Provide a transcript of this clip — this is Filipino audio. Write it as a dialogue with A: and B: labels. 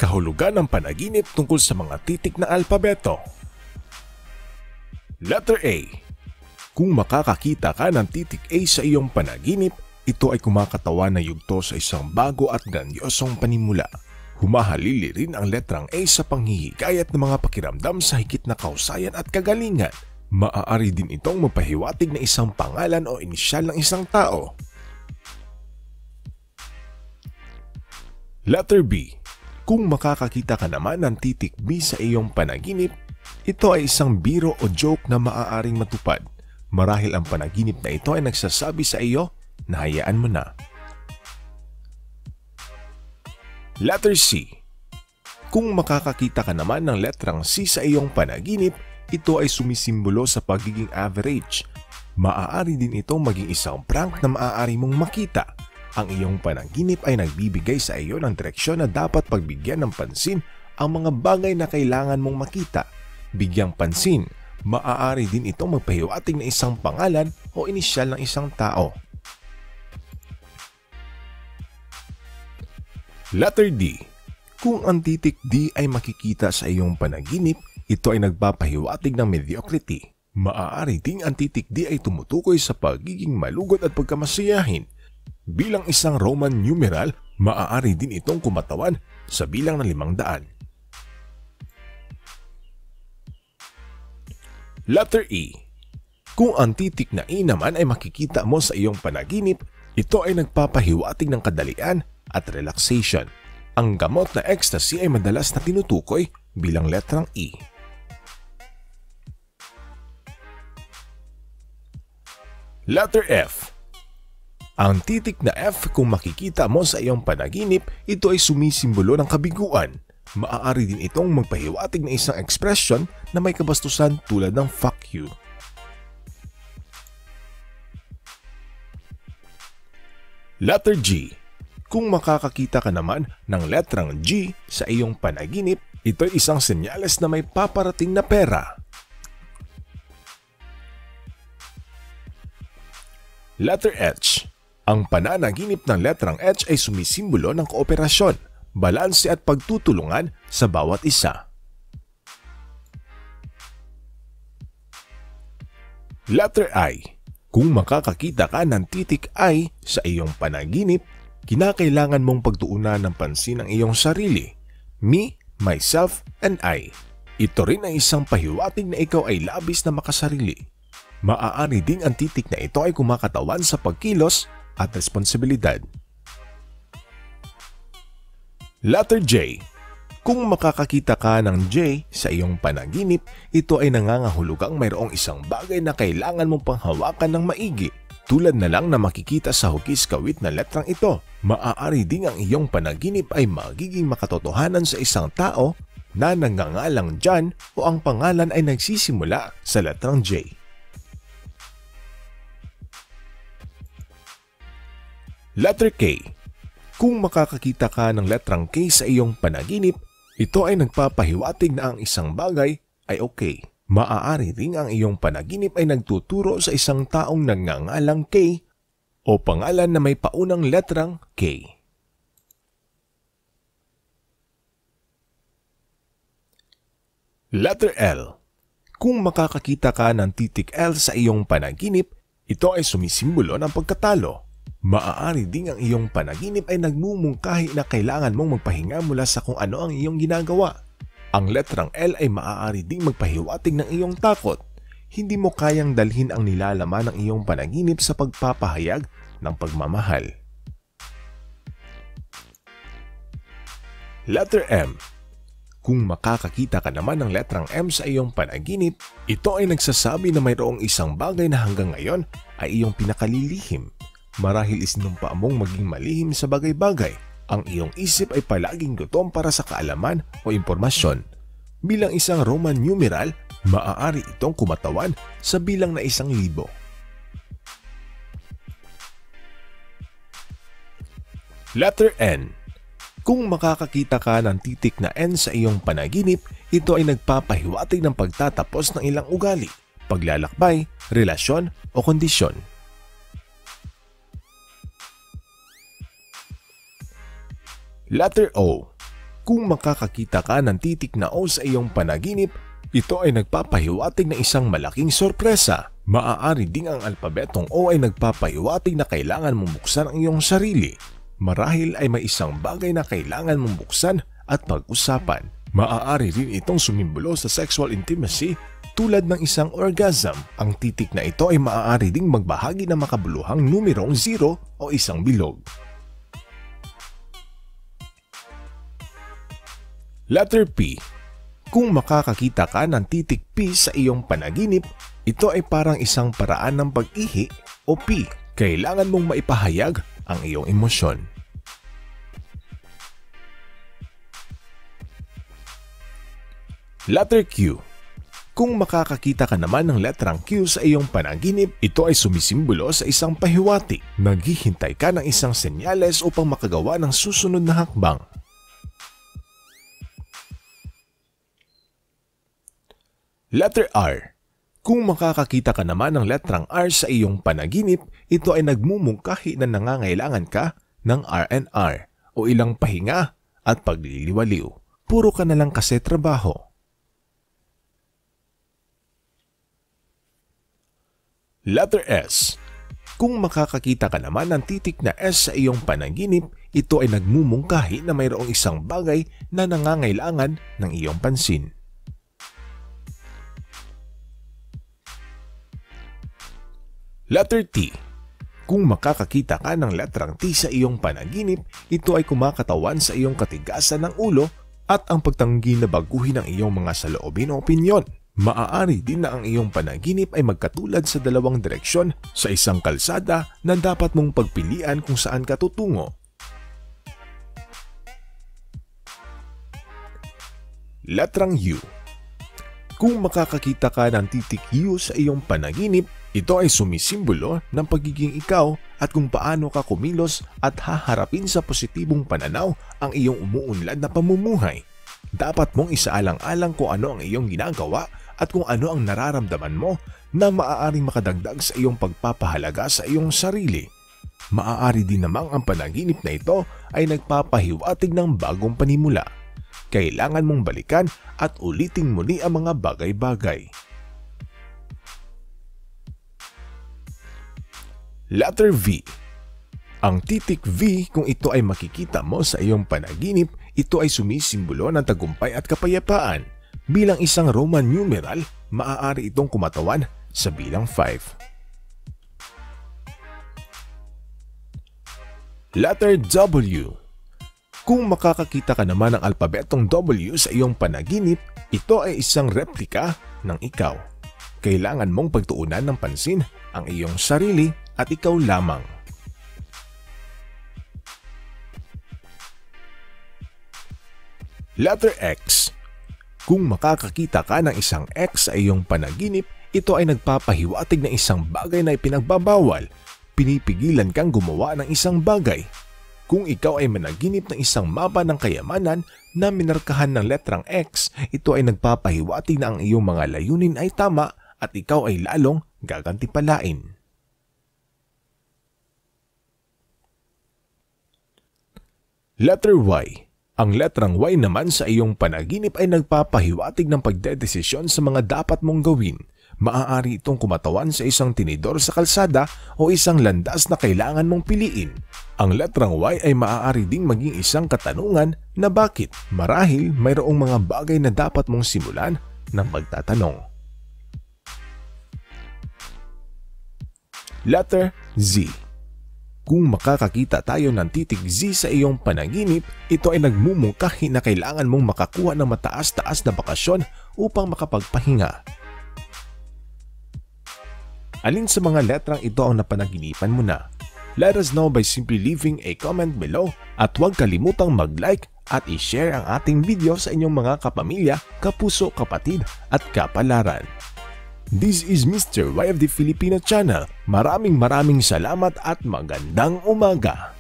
A: Kahulugan ng panaginip tungkol sa mga titik na alpabeto. Letter A. Kung makakakita ka ng titik A sa iyong panaginip, ito ay kumakatawan na yugto sa isang bago at grandiosong panimula. Humahalili rin ang letrang A sa panghihikayat ng mga pakiramdam sa higit na kahusayan at kagalingan. Maaari din itong magpahiwatig na isang pangalan o inisyal ng isang tao. Letter B. Kung makakakita ka naman ng titik B sa iyong panaginip, ito ay isang biro o joke na maaaring matupad. Marahil ang panaginip na ito ay nagsasabi sa iyo na hayaan mo na. Letter C. Kung makakakita ka naman ng letrang C sa iyong panaginip, ito ay sumisimbolo sa pagiging average. Maaari din itong maging isang prank na maaari mong makita. Ang iyong panaginip ay nagbibigay sa iyo ng direksyon na dapat pagbigyan ng pansin ang mga bagay na kailangan mong makita. Bigyang pansin, maaari din itong magpahiwatig na isang pangalan o inisyal ng isang tao. Letter D. Kung ang titik D ay makikita sa iyong panaginip, ito ay nagpapahiwatig ng mediocrity. Maaari ding ang titik D ay tumutukoy sa pagiging malugod at pagkamasiyahin. Bilang isang Roman numeral, maaari din itong kumatawan sa bilang ng 500. Letter E. Kung ang titik na E naman ay makikita mo sa iyong panaginip, ito ay nagpapahiwatig ng kadalian at relaxation. Ang gamot na ecstasy ay madalas na tinutukoy bilang letrang E. Letter F. Ang titik na F kung makikita mo sa iyong panaginip, ito ay sumisimbolo ng kabiguan. Maaari din itong magpahiwatig ng isang ekspresyon na may kabastusan tulad ng fuck you. Letter G. Kung makakakita ka naman ng letrang G sa iyong panaginip, ito ay isang senyales na may paparating na pera. Letter H. Ang pananaginip ng letrang H ay sumisimbolo ng kooperasyon, balanse at pagtutulungan sa bawat isa. Letter I. Kung makakakita ka ng titik I sa iyong panaginip, kinakailangan mong pagtuunan ng pansin ang iyong sarili. Me, myself, and I. Ito rin ay isang pahiwatig na ikaw ay labis na makasarili. Maaari ding ang titik na ito ay kumakatawan sa pagkilos at responsibilidad. Letter J. Kung makakakita ka ng J sa iyong panaginip, ito ay nangangahulugang mayroong isang bagay na kailangan mong panghawakan ng maigi. Tulad na lang na makikita sa hugis kawit na letrang ito. Maaari ding ang iyong panaginip ay magiging makatotohanan sa isang tao na nangangalang John o ang pangalan ay nagsisimula sa letrang J. Letter K. Kung makakakita ka ng letrang K sa iyong panaginip, ito ay nagpapahiwatig na ang isang bagay ay okay. Maaari ring ang iyong panaginip ay nagtuturo sa isang taong nagngangalang K o pangalan na may paunang letrang K. Letter L. Kung makakakita ka ng titik L sa iyong panaginip, ito ay sumisimbolo ng pagkatalo. Maaari ding ang iyong panaginip ay nagmumungkahi na kailangan mong magpahinga mula sa kung ano ang iyong ginagawa. Ang letrang L ay maaari ding magpahiwatig ng iyong takot. Hindi mo kayang dalhin ang nilalaman ng iyong panaginip sa pagpapahayag ng pagmamahal. Letter M. Kung makakakita ka naman ng letrang M sa iyong panaginip, ito ay nagsasabi na mayroong isang bagay na hanggang ngayon ay iyong pinakalilihim. Marahil isinumpa mong maging malihim sa bagay-bagay. Ang iyong isip ay palaging gutom para sa kaalaman o impormasyon. Bilang isang Roman numeral, maaari itong kumatawan sa bilang na 1,000. Letter N. Kung makakakita ka ng titik na N sa iyong panaginip, ito ay nagpapahiwatig ng pagtatapos ng ilang ugali, paglalakbay, relasyon o kondisyon. Letter O. Kung makakakita ka ng titik na O sa iyong panaginip, ito ay nagpapahiwatig ng isang malaking sorpresa. Maaari ding ang alpabetong O ay nagpapahiwatig na kailangan mong buksan ang iyong sarili. Marahil ay may isang bagay na kailangan mong buksan at pag-usapan. Maaari rin itong sumimbolo sa sexual intimacy tulad ng isang orgasm. Ang titik na ito ay maaari ding magbahagi ng makabuluhang numerong 0 o isang bilog. Letter P. Kung makakakita ka ng titik P sa iyong panaginip, ito ay parang isang paraan ng pag-ihi o P. Kailangan mong maipahayag ang iyong emosyon. Letter Q. Kung makakakita ka naman ng letrang Q sa iyong panaginip, ito ay sumisimbolo sa isang pahiwatig. Naghihintay ka ng isang senyales upang makagawa ng susunod na hakbang. Letter R. Kung makakakita ka naman ng letrang R sa iyong panaginip, ito ay nagmumungkahi na nangangailangan ka ng R&R o ilang pahinga at pagliliwaliw. Puro ka na lang kasi trabaho. Letter S. Kung makakakita ka naman ng titik na S sa iyong panaginip, ito ay nagmumungkahi na mayroong isang bagay na nangangailangan ng iyong pansin. Letter T. Kung makakakita ka ng letrang T sa iyong panaginip, ito ay kumakatawan sa iyong katigasan ng ulo at ang pagtanggi na baguhin ang iyong mga saloobin o opinyon. Maaari din na ang iyong panaginip ay magkatulad sa dalawang direksyon sa isang kalsada na dapat mong pagpilian kung saan ka tutungo. Letrang U. Kung makakakita ka ng titik U sa iyong panaginip, ito ay sumisimbolo ng pagiging ikaw at kung paano ka kumilos at haharapin sa positibong pananaw ang iyong umuunlad na pamumuhay. Dapat mong isaalang-alang kung ano ang iyong ginagawa at kung ano ang nararamdaman mo na maaaring makadagdag sa iyong pagpapahalaga sa iyong sarili. Maaari din namang ang panaginip na ito ay nagpapahiwatig ng bagong panimula. Kailangan mong balikan at ulitin muli ang mga bagay-bagay. Letter V. Ang titik V, kung ito ay makikita mo sa iyong panaginip, ito ay sumisimbolo ng tagumpay at kapayapaan. Bilang isang Roman numeral, maaari itong kumatawan sa bilang 5. Letter W. Kung makakakita ka naman ng alpabetong W sa iyong panaginip, ito ay isang replika ng ikaw. Kailangan mong pagtuunan ng pansin ang iyong sarili at ikaw lamang. Letter X. Kung makakakita ka ng isang X sa iyong panaginip, ito ay nagpapahiwatig ng isang bagay na ipinagbabawal. Pinipigilan kang gumawa ng isang bagay. Kung ikaw ay managinip ng isang mapa ng kayamanan na minarkahan ng letrang X, ito ay nagpapahiwatig na ang iyong mga layunin ay tama at ikaw ay lalong gagantipalain. Letter Y. Ang letrang Y naman sa iyong panaginip ay nagpapahiwatig ng pagdedesisyon sa mga dapat mong gawin. Maaari itong kumatawan sa isang tinidor sa kalsada o isang landas na kailangan mong piliin. Ang letrang Y ay maaari ding maging isang katanungan na bakit. Marahil mayroong mga bagay na dapat mong simulan ng pagtatanong. Letter Z. Kung makakakita tayo ng titik Z sa iyong panaginip, ito ay nagmumungkahi na kailangan mong makakuha ng mataas-taas na bakasyon upang makapagpahinga. Alin sa mga letrang ito ang napanaginipan mo na? Let us know by simply leaving a comment below at huwag kalimutang mag-like at i-share ang ating video sa inyong mga kapamilya, kapuso, kapatid at kapalaran. This is Mr. Y of the Filipino Channel. Maraming salamat at magandang umaga.